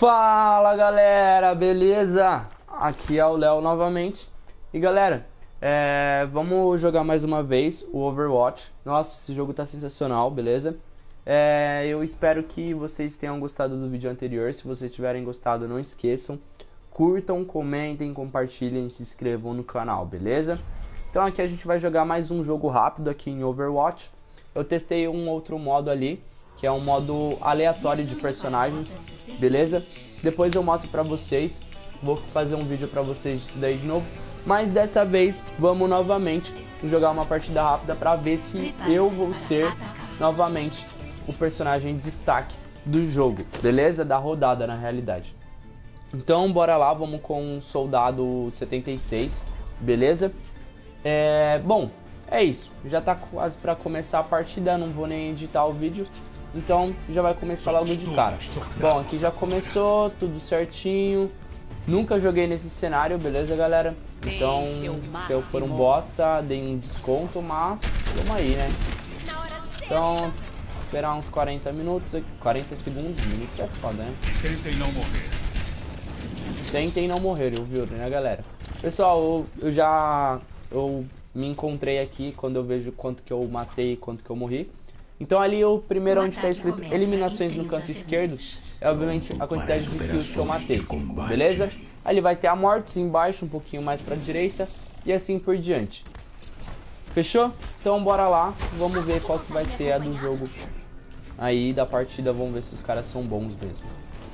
Fala galera, beleza? Aqui é o Léo novamente. E galera, vamos jogar mais uma vez o Overwatch. Nossa, esse jogo tá sensacional, beleza? Eu espero que vocês tenham gostado do vídeo anterior. Se vocês tiverem gostado, não esqueçam, curtam, comentem, compartilhem e se inscrevam no canal, beleza? Então aqui a gente vai jogar mais um jogo rápido aqui em Overwatch. Eu testei um outro modo ali, que é um modo aleatório de personagens, beleza? Depois eu mostro pra vocês, vou fazer um vídeo pra vocês disso daí de novo. Mas dessa vez, vamos novamente jogar uma partida rápida pra ver se eu vou ser novamente o personagem de destaque do jogo, beleza? Da rodada, na realidade. Então, bora lá, vamos com o Soldado 76, beleza? Bom, é isso. Já tá quase pra começar a partida, não vou nem editar o vídeo. Então já vai começar logo de cara. Bom, aqui já começou, tudo certinho. Nunca joguei nesse cenário, beleza galera? Então se eu for um bosta, dei um desconto, mas vamos aí, né? Então, esperar uns 40 minutos, 40 segundos, minutos é foda, né? Tentem não morrer. Tentem não morrer, ouviu, né galera? Pessoal, eu me encontrei aqui quando eu vejo quanto que eu matei e quanto que eu morri. Então ali o primeiro onde está escrito eliminações no canto esquerdo é obviamente a quantidade de kills que eu matei, beleza? Ali vai ter a mortes embaixo, um pouquinho mais para a direita e assim por diante. Fechou? Então bora lá, vamos ver qual que vai ser a do jogo aí da partida, vamos ver se os caras são bons mesmo.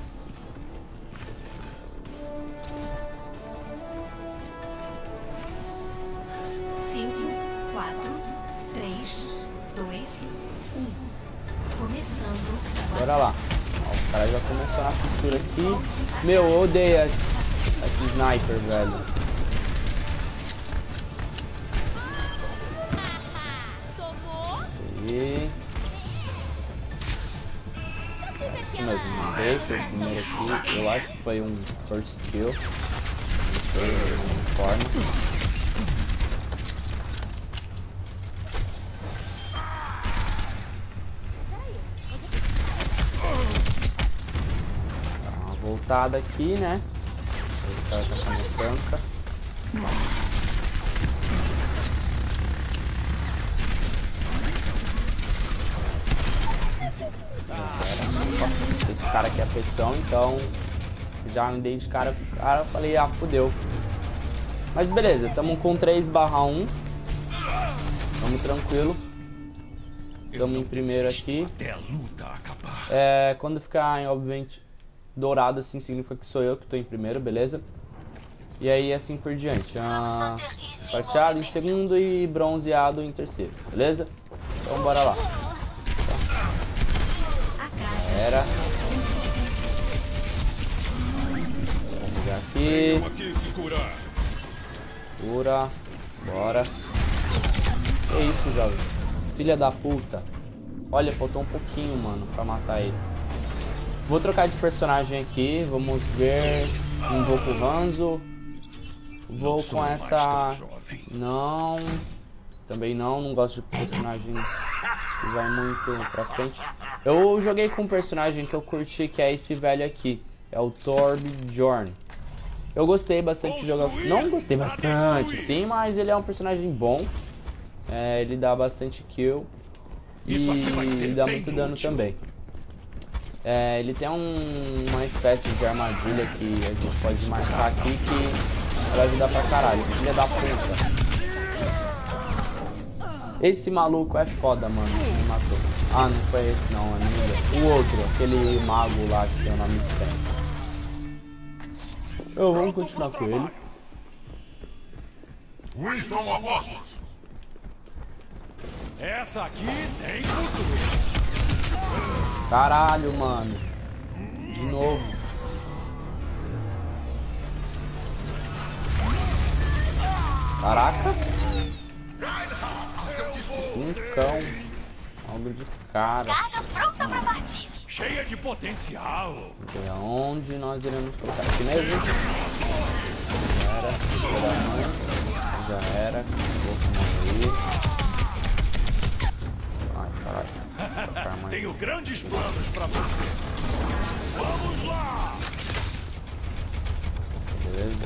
Bora lá. Ó, os caras já começaram a fissura aqui. Meu, eu odeio esse sniper, velho. E... isso mesmo, deixa o primeiro aqui. Eu acho que foi um first kill. Não sei, de forma. Voltada aqui, né? O cara tá com a franca. Esse cara aqui é pressão, então já me dei de cara pro cara, falei, ah, fodeu. Mas beleza, tamo com 3/1. Tamo tranquilo. Tamo em primeiro aqui. Quando ficar, obviamente, dourado assim significa que sou eu que tô em primeiro, beleza? E aí assim por diante. Prateado em segundo e bronzeado em terceiro, beleza? Então bora lá. Era. Vamos pegar aqui. Cura. Bora. Que isso, jovem? Filha da puta. Olha, faltou um pouquinho, mano, pra matar ele. Vou trocar de personagem aqui, vamos ver. Não vou com o Hanzo. Vou com essa. Não. Também não gosto de personagem que vai muito pra frente. Eu joguei com um personagem que eu curti, que é esse velho aqui. É o Torbjorn. Eu gostei bastante de jogar. Não gostei bastante, sim, mas ele é um personagem bom. Ele dá bastante kill. E dá muito dano também. Ele tem uma espécie de armadilha que a gente pode marcar aqui que vai ajudar pra caralho. Filha da puta. Esse maluco é foda, mano. Me matou. Ah, não foi esse não, amiga. O outro, aquele mago lá que tem o nome estranho. Vamos continuar com ele. Essa aqui tem futuro. Caralho, mano. De novo. Caraca. Um cão. Algo de cara. Cheia de potencial. De onde nós iremos colocar? Aqui mesmo. Já era. Vou morrer. Ai, caralho. Tenho grandes planos pra você. Vamos lá!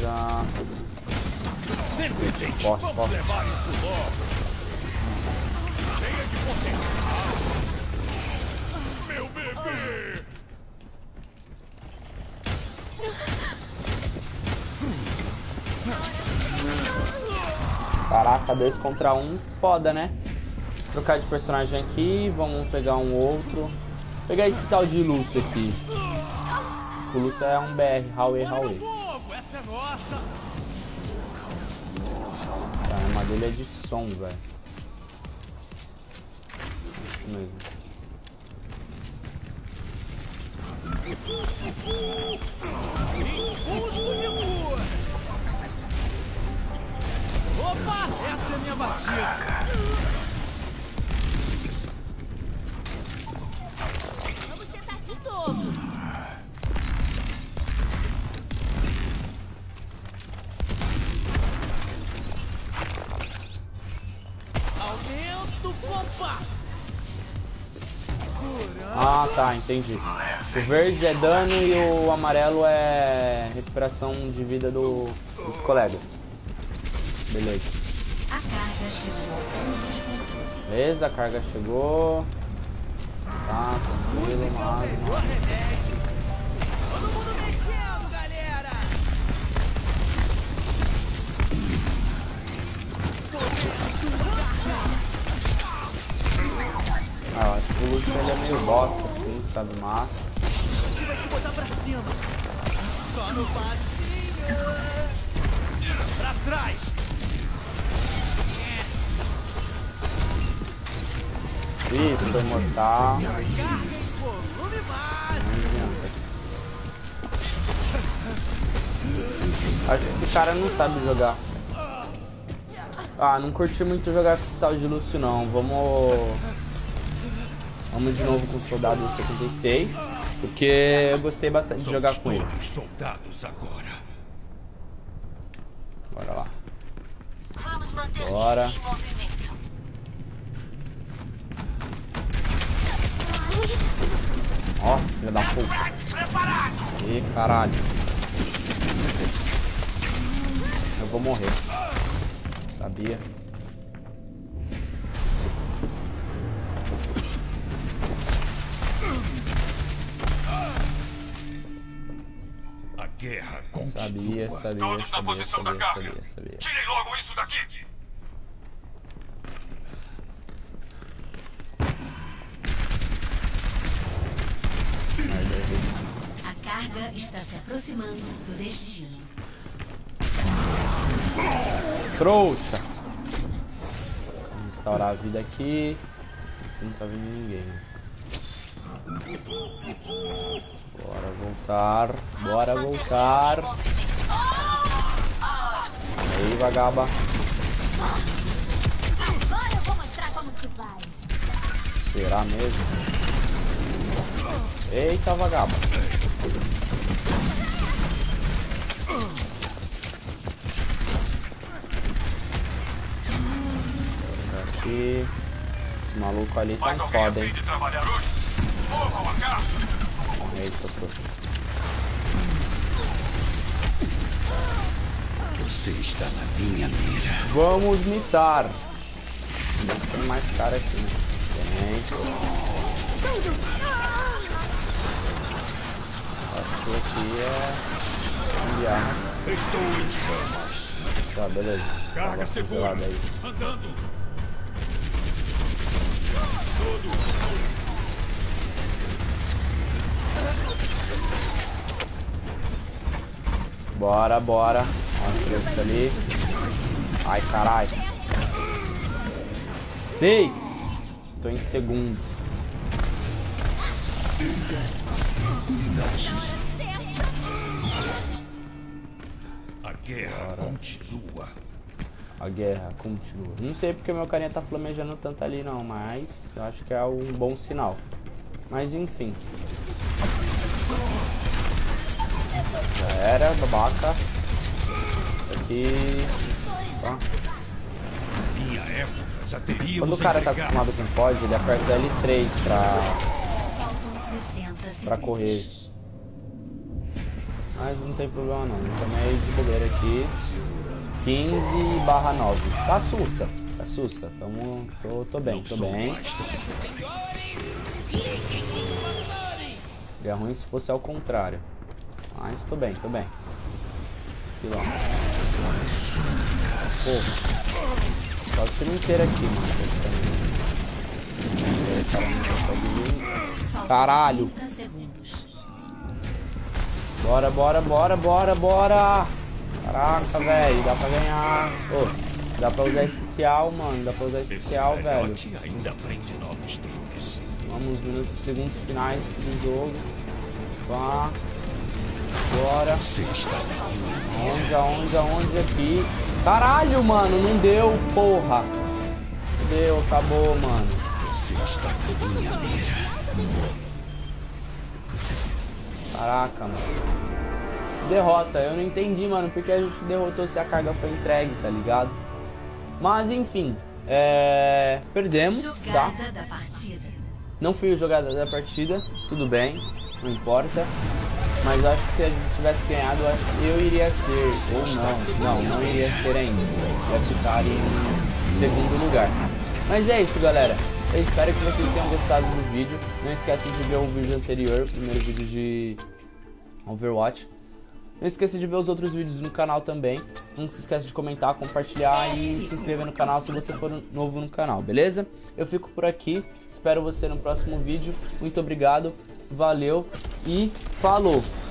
beleza. Serpentente, Corre, vamos corre. levar isso logo. Cheia de potencial. Meu bebê. Caraca, 2 contra 1, foda, né? Trocar de personagem aqui, vamos pegar um outro. Vou pegar esse tal de Lúcio aqui. O Lúcio é um BR, Huawei. Povo, essa é nossa. Tá, a armadilha é de som, velho. Isso mesmo. Impulso de cura. Opa, essa é a minha batida. Vamos tentar de novo. Aumento o compasso. Ah, tá, entendi. O verde é dano e o amarelo é recuperação de vida dos colegas. Beleza. A carga chegou. Beleza, a carga chegou. Tá, tranquilo, Pegou a Renete. Todo mundo mexendo, galera. Ah, eu acho que o Lúcio ele é meio bosta assim, sabe? Mas. Você vai te botar pra cima. Só no passinho. Pra trás. Isso, foi mortal. Volume máximo. Acho que esse cara não sabe jogar. Ah, não curti muito jogar com esse tal de Lúcio não. Vamos de novo com o soldado 76. Porque eu gostei bastante de jogar com ele. Soldados agora. Bora lá. Vamos manter Bora. isso em movimento. Ó, filha da puta. Ih, caralho. Eu vou morrer. Sabia. A guerra continua. Sabia. Tirem logo isso daqui. A carga está se aproximando do destino. Trouxa. Vamos instaurar a vida aqui. Assim não tá vindo ninguém. Bora voltar. Aí, vagaba. Agora eu vou mostrar como se faz. Será mesmo? Eita, vagaba. Aqui. Esse maluco ali tá foda, hein? É isso, trouxa. Você está na minha mira. Vamos mitar. Tem mais cara aqui, né? Tem. Acho que aqui é enviar. Estou em chamas. Tá, beleza. Carga Tava segura. congelado aí. Andando. Bora. Olha o trouxa ali. Ai, caralho. 6. Tô em segundo. A guerra continua. A guerra continua. Não sei porque meu carinha tá flamejando tanto ali não, mas eu acho que é um bom sinal. Mas enfim. Já era, babaca. Isso aqui. Tá. Minha época já teríamos Quando o cara tá entregado. acostumado com pod, ele aperta L3 Faltam 60 pra correr. segundos. Mas não tem problema não. Também de bobeira aqui. 15/9. Tá sussa. Tá sussa. Tô bem. Seria ruim se fosse ao contrário. Mas tô bem. Aqui, ó. Porra. Só o tiro inteiro aqui, mano. Caralho. Bora. Caraca, velho. Dá pra ganhar. Ô, dá pra usar especial, mano. Velho. Vamos, segundos finais do jogo. Vá. Bora. Onde aqui? Caralho, mano. Não deu, porra. Deu, acabou, mano. Caraca, mano. Derrota, eu não entendi, mano, porque a gente derrotou se a carga foi entregue, tá ligado? Mas enfim, perdemos, tá? Não fui o jogador da partida, tudo bem, não importa. Mas eu acho que se a gente tivesse ganhado, eu iria ser, ou não iria ser ainda. Ia ficar em segundo lugar. Mas é isso, galera. Eu espero que vocês tenham gostado do vídeo. Não esqueçam de ver o vídeo anterior, o primeiro vídeo de Overwatch. Não esqueça de ver os outros vídeos no canal também. Não se esqueça de comentar, compartilhar e se inscrever no canal se você for novo no canal, beleza? Eu fico por aqui. Espero você no próximo vídeo. Muito obrigado, valeu e falou!